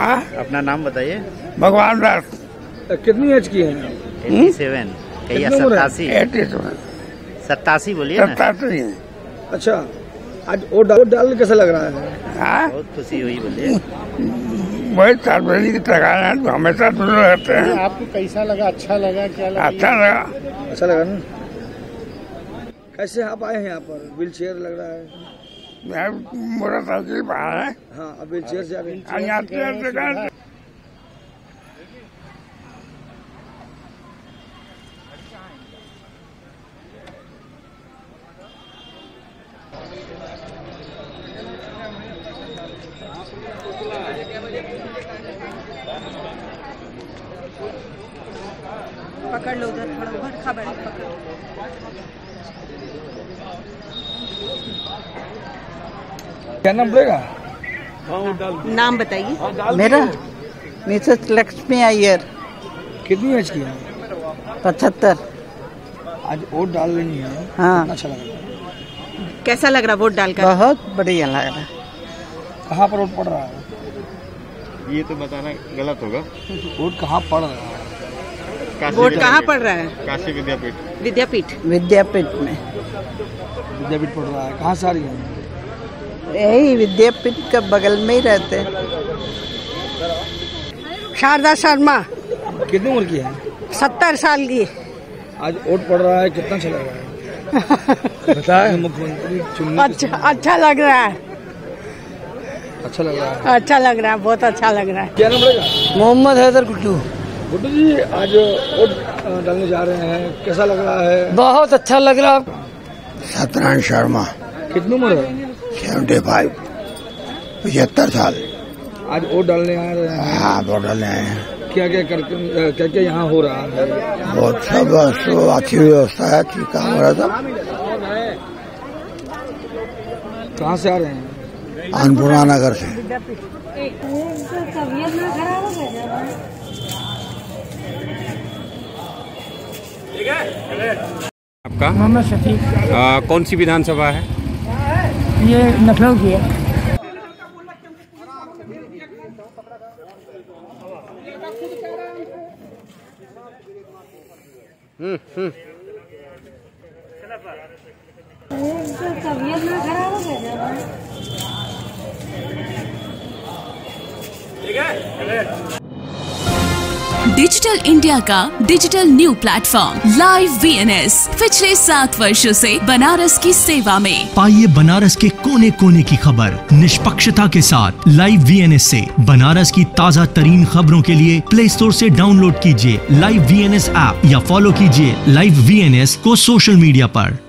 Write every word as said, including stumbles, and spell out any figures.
हाँ? अपना नाम बताइए। भगवान दास। कितनी एज की है? एटी सेवन कहिए सत्तासी सत्तासी बोलिए ना। सत्तासी। अच्छा, आज वोट डाल डाल कैसा लग रहा है? हाँ? बहुत खुशी हुई बोलिए। वही सार्वजनिक की टकाना तो हमेशा दूर रहते हैं। आपको कैसा लगा? अच्छा लगा? क्या लगा? अच्छा लगा। अच्छा लगा ना। कैसे आप आए हैं यहाँ पर? व्हील चेयर लग रहा है। मोटरसाइकिल पर है। हाँ, अब व्हील चेयर से आ गए। पकड़ लो उधर, थोड़ा उधर खबर पकड़। क्या नाम पड़ेगा? नाम बताइए। मेरा मिसेस लक्ष्मी अय्यर। कितनी एज की है? पचहत्तर। आज वोट डाल रही है। हाँ। अच्छा लग रहा है। कैसा लग रहा वोट डालकर? बहुत बढ़िया लग रहा है। कहाँ पर वोट पड़ रहा है? ये तो बताना गलत होगा। वोट कहाँ पड़ रहा है? वोट कहाँ पड़ रहा है? काशी विद्यापीठ। विद्यापीठ विद्यापीठ में। विद्यापीठ पड़ रहा है। कहाँ से आ रही है? यही विद्यापीठ के बगल में ही रहते। शारदा शर्मा। कितनी उम्र की है? सत्तर साल की। आज वोट पड़ रहा है, कितना अच्छा लग रहा है? बताए मुख्यमंत्री चुनने। अच्छा अच्छा लग रहा है। अच्छा लग रहा है। अच्छा लग रहा है, बहुत अच्छा लग रहा है। क्या नाम पड़ेगा? मोहम्मद हैदर गुड्डू। गुड्डू जी, आज वोट डालने जा रहे हैं, कैसा लग रहा है? बहुत अच्छा लग रहा है। सत्यनारायण शर्मा। कितनी उम्र है? सेवेंटी फाइव पचहत्तर साल। आज वोट डालने आ रहे हैं। हाँ, वोट डालने आए हैं। क्या क्या करके क्या क्या यहाँ हो रहा है? बहुत सब सब अच्छी व्यवस्था है, ठीक काम हो रहा था। कहाँ से आ रहे हैं? अन्नपूर्णा नगर से। आपका मोहम्मद शफीक। आ, कौन सी विधानसभा है? ये लखनऊ की है। हम्म हम्म डिजिटल इंडिया का digital new platform live VNS पिछले सात वर्षों से बनारस की सेवा में। पाइए बनारस के कोने कोने की खबर निष्पक्षता के साथ लाइव वीएनएस से। बनारस की ताज़ा तरीन खबरों के लिए प्ले स्टोर से डाउनलोड कीजिए लाइव वीएनएस ऐप या फॉलो कीजिए लाइव वीएनएस को सोशल मीडिया पर।